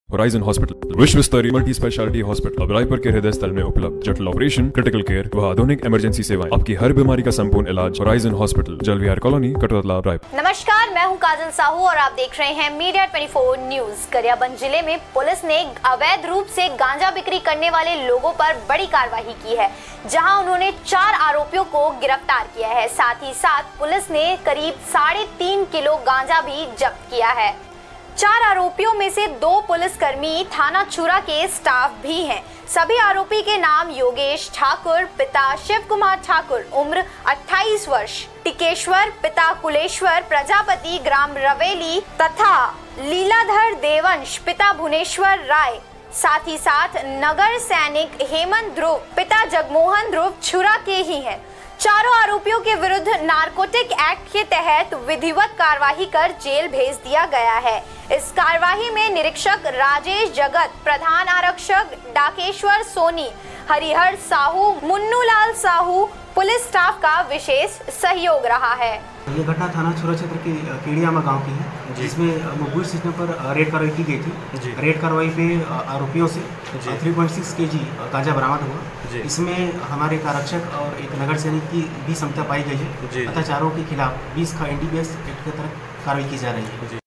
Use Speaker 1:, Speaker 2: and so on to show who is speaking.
Speaker 1: Horizon hospital विश्व स्तरीय multi speciality hospital अब रायपुर के हृदय स्थल में उपलब्ध। जटिल ऑपरेशन, क्रिटिकल केयर व आधुनिक इमरजेंसी सेवाएं, आपकी हर बीमारी का संपूर्ण इलाज। Horizon hospital, Jalvihar colony, Katotala, Raipur.
Speaker 2: नमस्कार, मैं हूं काजल साहू और आप देख रहे हैं मीडिया 24 न्यूज। गरियाबंद जिले में पुलिस ने अवैध रूप से गांजा बिक्री करने वाले लोगों पर बड़ी कार्रवाई की है, जहां उन्होंने 4 आरोपियों को गिरफ्तार किया है। साथ ही साथ पुलिस ने करीब 3.5 किलो गांजा भी जब्त किया है। 4 आरोपियों में से 2 पुलिसकर्मी थाना चूरा के स्टाफ भी हैं। सभी आरोपी के नाम योगेश ठाकुर पिता शिव कुमार ठाकुर उम्र 28 वर्ष, टिकेश्वर पिता कुलेश्वर प्रजापति ग्राम रवेली तथा लीलाधर देवंश पिता भुवनेश्वर राय, साथ ही साथ नगर सैनिक हेमंत ध्रुव पिता जगमोहन ध्रुव छुरा के ही हैं। चारों आरोपियों के विरुद्ध नारकोटिक एक्ट के तहत विधिवत कार्रवाई कर जेल भेज दिया गया है। इस कार्रवाई में निरीक्षक राजेश जगत, प्रधान आरक्षक डाकेश्वर सोनी, हरिहर साहू, मुन्नूलाल साहू, पुलिस स्टाफ का विशेष सहयोग रहा है।
Speaker 3: ये घटना थाना चूरा क्षेत्र के केड़ियामा गांव की है, जिसमें मोबाइल सिस्टम पर रेड कार्रवाई की गई थी। रेड कार्रवाई पे आरोपियों से 3.6 केजी गांजा बरामद हुआ। इसमें हमारे एक आरक्षक और एक नगर सैनिक की भी संख्या पाई गई है। अतः चारों के खिलाफ 20 का NDPS एक्ट के तहत कार्रवाई की जा रही है।